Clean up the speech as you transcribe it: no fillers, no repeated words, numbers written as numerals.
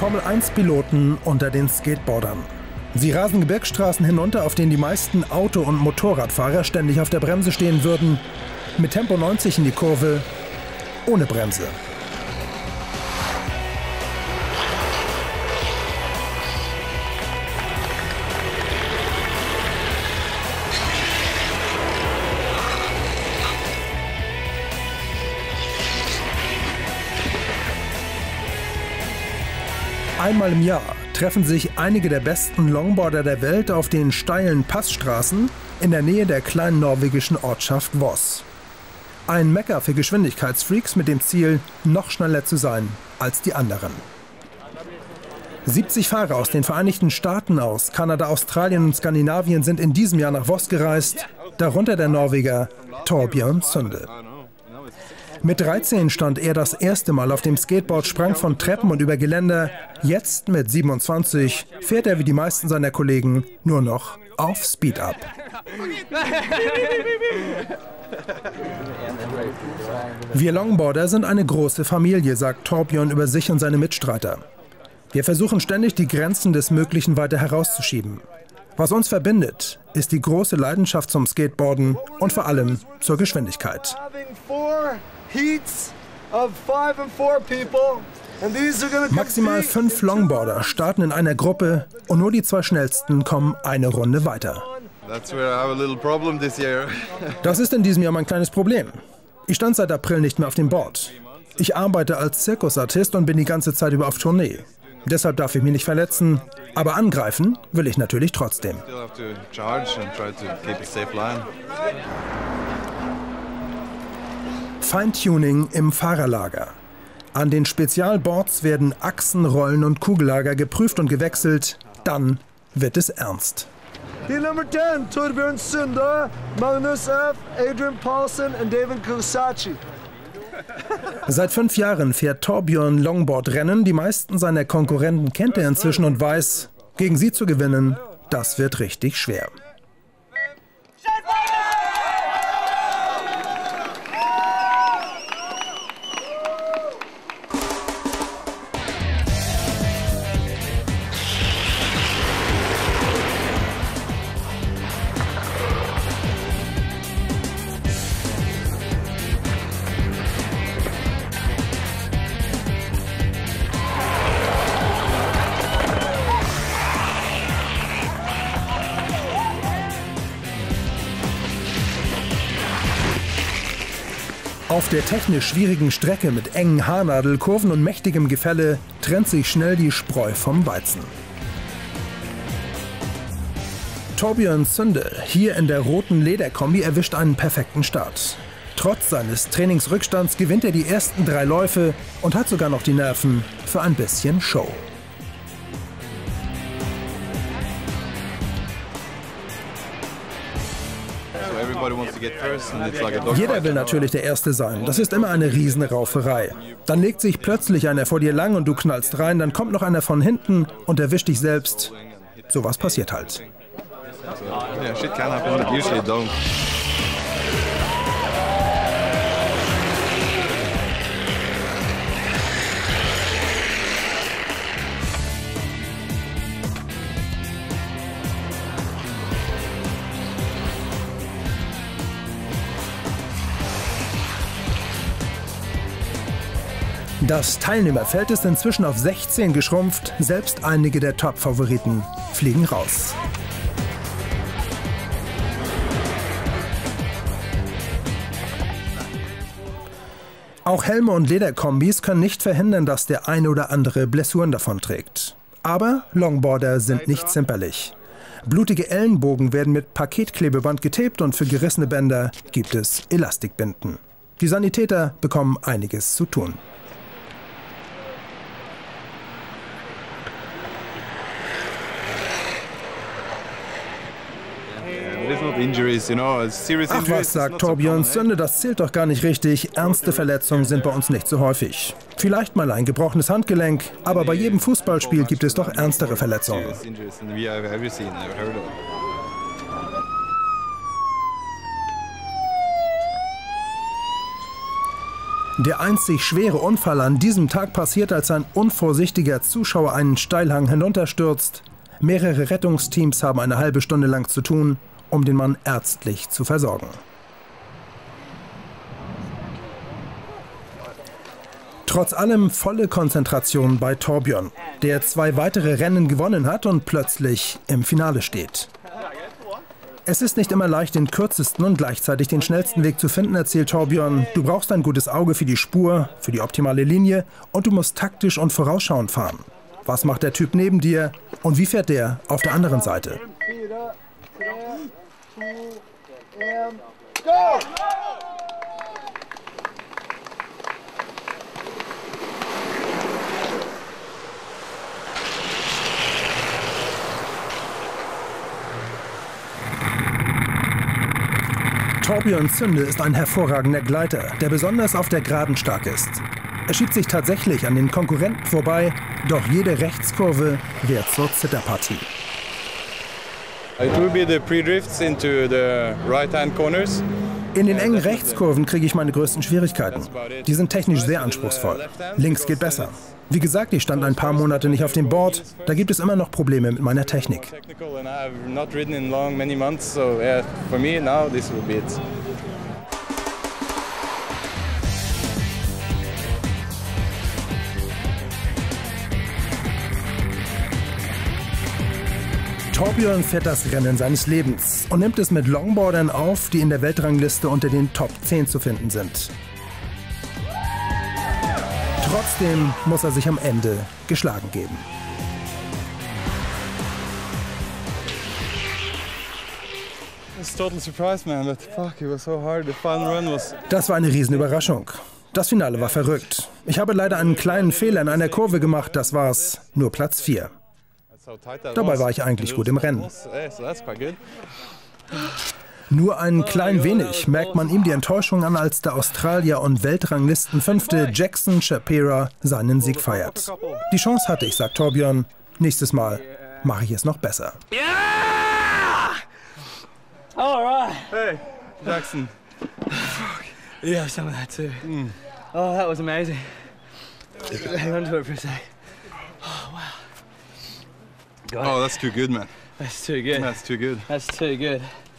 Formel-1-Piloten unter den Skateboardern. Sie rasen Gebirgsstraßen hinunter, auf denen die meisten Auto- und Motorradfahrer ständig auf der Bremse stehen würden. Mit Tempo 90 in die Kurve, ohne Bremse. Einmal im Jahr treffen sich einige der besten Longboarder der Welt auf den steilen Passstraßen in der Nähe der kleinen norwegischen Ortschaft Voss. Ein Mekka für Geschwindigkeitsfreaks mit dem Ziel, noch schneller zu sein als die anderen. 70 Fahrer aus den Vereinigten Staaten, aus Kanada, Australien und Skandinavien sind in diesem Jahr nach Voss gereist, darunter der Norweger Torbjørn Sunde. Mit 13 stand er das erste Mal auf dem Skateboard, sprang von Treppen und über Geländer. Jetzt mit 27 fährt er wie die meisten seiner Kollegen nur noch auf Speed up. Wir Longboarder sind eine große Familie, sagt Torbjørn über sich und seine Mitstreiter. Wir versuchen ständig, die Grenzen des Möglichen weiter herauszuschieben. Was uns verbindet, ist die große Leidenschaft zum Skateboarden und vor allem zur Geschwindigkeit. Maximal 5 Longboarder starten in einer Gruppe und nur die 2 schnellsten kommen eine Runde weiter. Das ist in diesem Jahr mein kleines Problem. Ich stand seit April nicht mehr auf dem Board. Ich arbeite als Zirkusartist und bin die ganze Zeit über auf Tournee. Deshalb darf ich mich nicht verletzen, aber angreifen will ich natürlich trotzdem. Feintuning im Fahrerlager. An den Spezialboards werden Achsen, Rollen und Kugellager geprüft und gewechselt. Dann wird es ernst. Die Nummer 10, Torbjørn Sunde, Magnus F., Adrian Paulsen und David Kusacki. Seit 5 Jahren fährt Torbjørn Longboard-Rennen. Die meisten seiner Konkurrenten kennt er inzwischen und weiß, gegen sie zu gewinnen, das wird richtig schwer. Auf der technisch schwierigen Strecke mit engen Haarnadelkurven und mächtigem Gefälle trennt sich schnell die Spreu vom Weizen. Torbjørn Sunde, hier in der roten Lederkombi, erwischt einen perfekten Start. Trotz seines Trainingsrückstands gewinnt er die ersten 3 Läufe und hat sogar noch die Nerven für ein bisschen Show. Jeder will natürlich der Erste sein. Das ist immer eine Riesenrauferei. Dann legt sich plötzlich einer vor dir lang und du knallst rein, dann kommt noch einer von hinten und erwischt dich selbst. Sowas passiert halt. Das Teilnehmerfeld ist inzwischen auf 16 geschrumpft. Selbst einige der Top-Favoriten fliegen raus. Auch Helme und Lederkombis können nicht verhindern, dass der eine oder andere Blessuren davonträgt. Aber Longboarder sind nicht zimperlich. Blutige Ellenbogen werden mit Paketklebeband getaped und für gerissene Bänder gibt es Elastikbinden. Die Sanitäter bekommen einiges zu tun. Ach was, sagt Torbjørn Sunde, das zählt doch gar nicht richtig. Ernste Verletzungen sind bei uns nicht so häufig. Vielleicht mal ein gebrochenes Handgelenk, aber bei jedem Fußballspiel gibt es doch ernstere Verletzungen. Der einzig schwere Unfall an diesem Tag passiert, als ein unvorsichtiger Zuschauer einen Steilhang hinunterstürzt. Mehrere Rettungsteams haben eine halbe Stunde lang zu tun, um den Mann ärztlich zu versorgen. Trotz allem volle Konzentration bei Torbjörn, der 2 weitere Rennen gewonnen hat und plötzlich im Finale steht. Es ist nicht immer leicht, den kürzesten und gleichzeitig den schnellsten Weg zu finden, erzählt Torbjörn. Du brauchst ein gutes Auge für die Spur, für die optimale Linie und du musst taktisch und vorausschauend fahren. Was macht der Typ neben dir und wie fährt der auf der anderen Seite? Torbjörn Zünde ist ein hervorragender Gleiter, der besonders auf der Geraden stark ist. Er schiebt sich tatsächlich an den Konkurrenten vorbei, doch jede Rechtskurve wird zur Zitterpartie. It will be the pre-drifts into the right-hand corners. In den engen Rechtskurven kriege ich meine größten Schwierigkeiten. Die sind technisch sehr anspruchsvoll. Links geht besser. Wie gesagt, ich stand ein paar Monate nicht auf dem Board. Da gibt es immer noch Probleme mit meiner Technik. Torbjörn fährt das Rennen seines Lebens und nimmt es mit Longboardern auf, die in der Weltrangliste unter den Top 10 zu finden sind. Trotzdem muss er sich am Ende geschlagen geben. Das war eine Riesenüberraschung. Das Finale war verrückt. Ich habe leider einen kleinen Fehler in einer Kurve gemacht, das war's. Nur Platz 4. Dabei war ich eigentlich gut im Rennen. Nur ein klein wenig merkt man ihm die Enttäuschung an, als der Australier und Weltranglistenfünfte Jackson Shapira seinen Sieg feiert. Die Chance hatte ich, sagt Torbjörn. Nächstes Mal mache ich es noch besser. Yeah! All right. Hey, Jackson. Yeah, some of that too. Oh, that was amazing. Hang on to it for a sec. Oh, wow. Oh, that's too good, man. That's too good. That's too good. That's too good.